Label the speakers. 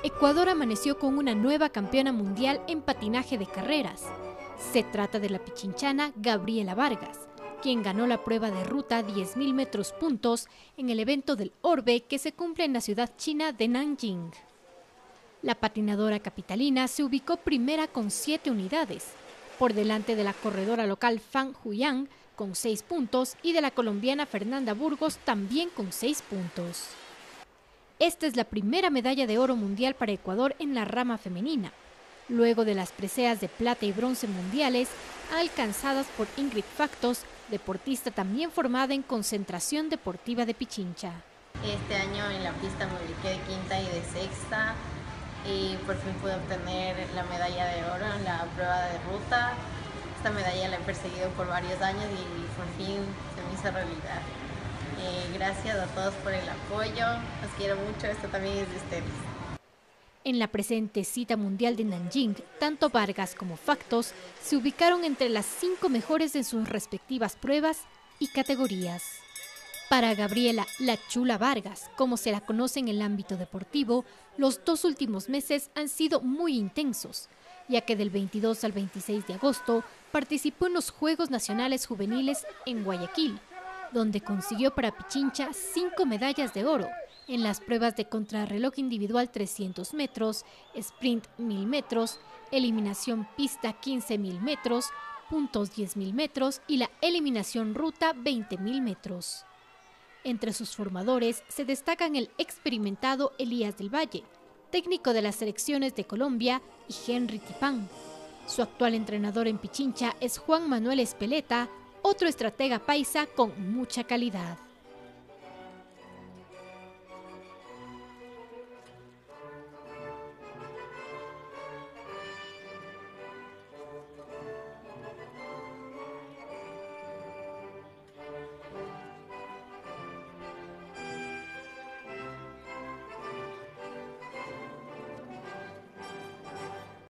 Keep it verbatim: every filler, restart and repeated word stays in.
Speaker 1: Ecuador amaneció con una nueva campeona mundial en patinaje de carreras. Se trata de la pichinchana Gabriela Vargas, quien ganó la prueba de ruta diez mil metros puntos en el evento del Orbe que se cumple en la ciudad china de Nanjing. La patinadora capitalina se ubicó primera con siete unidades, por delante de la corredora local Fan Huyang con seis puntos y de la colombiana Fernanda Burgos también con seis puntos. Esta es la primera medalla de oro mundial para Ecuador en la rama femenina, luego de las preseas de plata y bronce mundiales alcanzadas por Ingrid Factos, deportista también formada en Concentración Deportiva de Pichincha.
Speaker 2: Este año en la pista me ubiqué de quinta y de sexta y por fin pude obtener la medalla de oro en la prueba de ruta. Esta medalla la he perseguido por varios años y por fin se me hizo realidad. Eh, gracias a todos por el apoyo, los quiero mucho, esto también es de ustedes.
Speaker 1: En la presente cita mundial de Nanjing, tanto Vargas como Factos se ubicaron entre las cinco mejores en sus respectivas pruebas y categorías. Para Gabriela La Chula Vargas, como se la conoce en el ámbito deportivo, los dos últimos meses han sido muy intensos, ya que del veintidós al veintiséis de agosto participó en los Juegos Nacionales Juveniles en Guayaquil, donde consiguió para Pichincha cinco medallas de oro en las pruebas de contrarreloj individual trescientos metros, sprint mil metros, eliminación pista quince mil metros, puntos diez mil metros y la eliminación ruta veinte mil metros. Entre sus formadores se destacan el experimentado Elías del Valle, técnico de las selecciones de Colombia, y Henry Tipán. Su actual entrenador en Pichincha es Juan Manuel Espeleta, otro estratega paisa con mucha calidad.